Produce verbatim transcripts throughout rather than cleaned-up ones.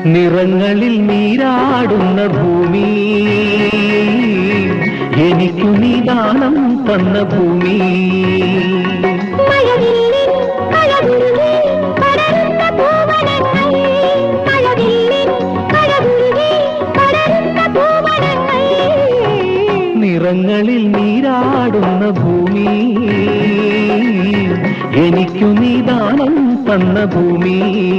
നിറങ്ങളിൽ നീരാടുന്ന ഭൂമി എനിക്കു നീ ദാനം തന്ന ഭൂമി നിറങ്ങളിൽ നീരാടുന്ന ഭൂമി എനിക്കു നീ ദാനം തന്ന ഭൂമി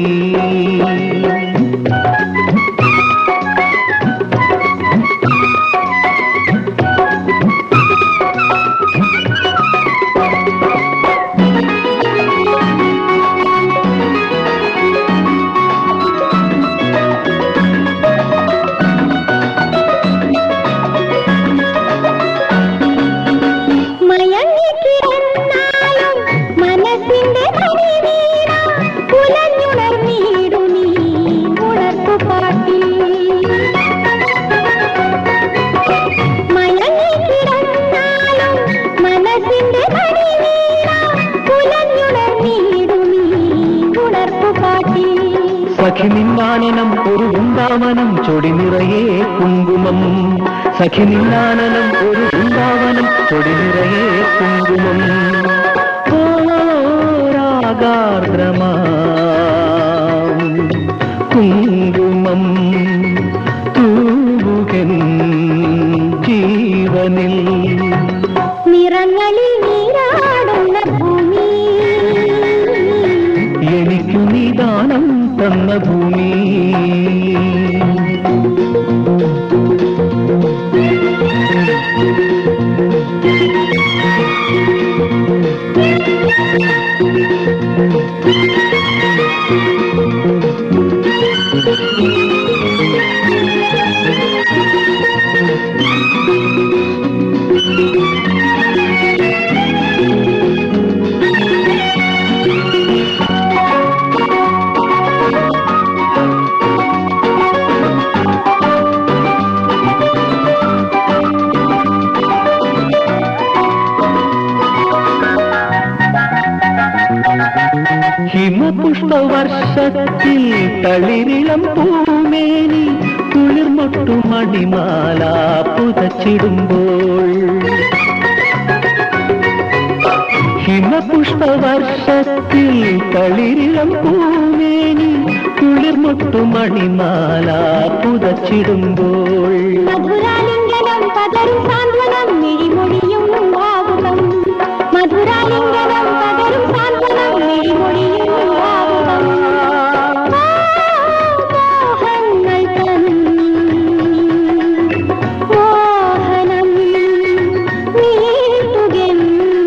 സഖി നിന്നാനനം ഒരു വൃന്ദാവനം ചൊടി നിറയെ കുങ്കുമം സഖി നിന്നാനനം ഒരു വൃന്ദാവനം ചൊടി നിറയെ കുങ്കുമം രാഗാർദ്രമാം കുങ്കുമം തൂവുകൻ ജീവനിൽ നിറങ്ങളിൽ നീരാടുന്ന ഭൂമി എനിക്കു നീ ദാനം തന്ന ഭൂമി ഹിമപുഷ്പവർഷത്തിൽ തളിരിളം പൂമേനി കുളിർമൊട്ടു മണിമാല പുതച്ചിടുമ്പോൾ ഹിമപുഷ്പവർഷത്തിൽ തളിരിളം പൂമേനി കുളിർമൊട്ടു മണിമാല പുതച്ചിടുമ്പോൾ മധുരാലിംഗനം പകരും സാന്ത്വനം മിഴിമൊഴിയും ഭാവുകം മധുരാലിംഗനം പകരും സാന്ത്വനം മിഴിമൊഴിയും ഭാവുകം മോഹങ്ങൾ തൻ മോഹനം നീട്ടുകൻ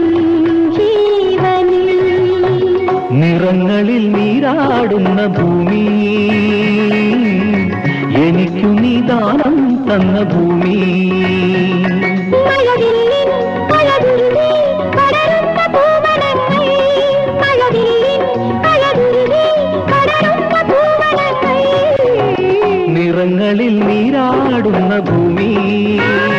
ജീവനിൽ നിറങ്ങളിൽ നീരാടുന്ന ഭൂമി എനിക്കു നീ ദാനം തന്ന ഭൂമി മഴവില്ലിൻ മഴവില്ലിൽ പടരുന്ന പൂവനങ്ങൾ മഴവില്ലിൻ മഴവില്ലിൽ പടരുന്ന പൂവനങ്ങൾ നിറങ്ങളിൽ നീരാടുന്ന ഭൂമി